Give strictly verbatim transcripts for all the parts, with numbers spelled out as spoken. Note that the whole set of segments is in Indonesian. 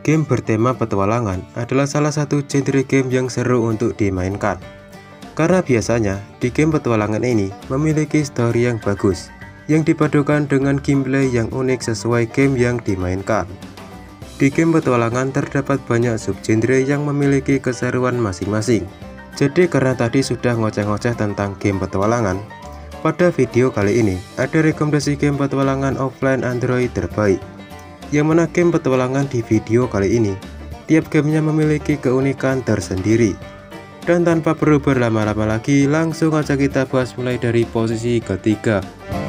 Game bertema petualangan adalah salah satu genre game yang seru untuk dimainkan. Karena biasanya di game petualangan ini memiliki story yang bagus, yang dipadukan dengan gameplay yang unik sesuai game yang dimainkan. Di game petualangan terdapat banyak subgenre yang memiliki keseruan masing-masing. Jadi karena tadi sudah ngoceh-ngoceh tentang game petualangan, pada video kali ini ada rekomendasi game petualangan offline Android terbaik. Yang mana game petualangan di video kali ini, tiap gamenya memiliki keunikan tersendiri. Dan tanpa perlu berlama-lama lagi, langsung aja kita bahas mulai dari posisi ketiga.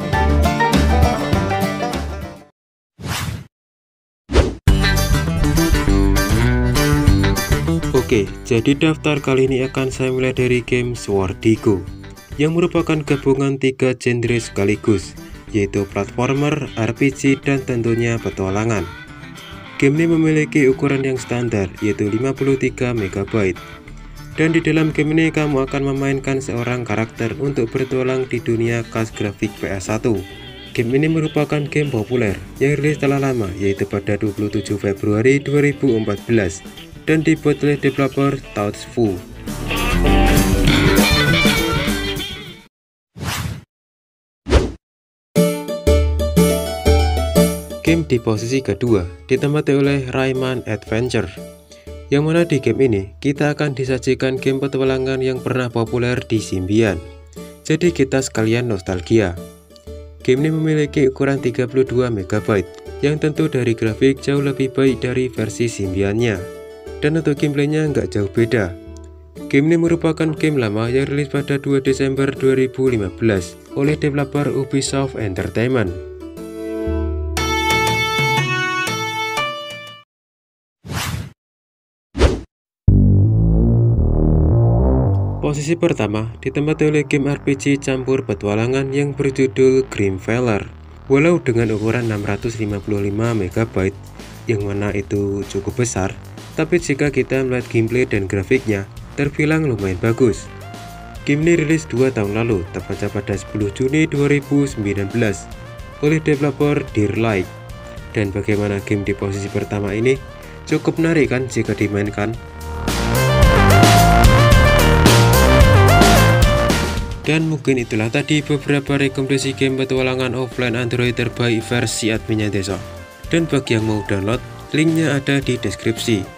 Oke, jadi daftar kali ini akan saya mulai dari game Swordigo, yang merupakan gabungan tiga genre sekaligus, yaitu platformer, R P G, dan tentunya petualangan. Game ini memiliki ukuran yang standar, yaitu lima puluh tiga megabyte. Dan di dalam game ini kamu akan memainkan seorang karakter untuk bertualang di dunia khas grafik P S satu. Game ini merupakan game populer yang rilis telah lama, yaitu pada dua puluh tujuh Februari dua ribu empat belas dan dibuat oleh developer Touchful. Game di posisi kedua ditempati oleh Rayman Adventure, yang mana di game ini kita akan disajikan game petualangan yang pernah populer di Symbian. Jadi kita sekalian nostalgia. Game ini memiliki ukuran tiga puluh dua megabyte, yang tentu dari grafik jauh lebih baik dari versi Symbiannya. Dan untuk gameplaynya nggak jauh beda. Game ini merupakan game lama yang rilis pada dua Desember dua ribu lima belas oleh developer Ubisoft Entertainment. Posisi pertama ditempati oleh game R P G campur petualangan yang berjudul Grimvalor. Walau dengan ukuran enam ratus lima puluh lima megabyte, yang mana itu cukup besar, tapi jika kita melihat gameplay dan grafiknya, terbilang lumayan bagus. Game ini rilis dua tahun lalu, tepatnya pada sepuluh Juni dua ribu sembilan belas, oleh developer Deerlight. Dan bagaimana game di posisi pertama ini? Cukup menarik kan jika dimainkan? Dan mungkin itulah tadi beberapa rekomendasi game petualangan offline Android terbaik versi adminnya Deso. Dan bagi yang mau download, linknya ada di deskripsi.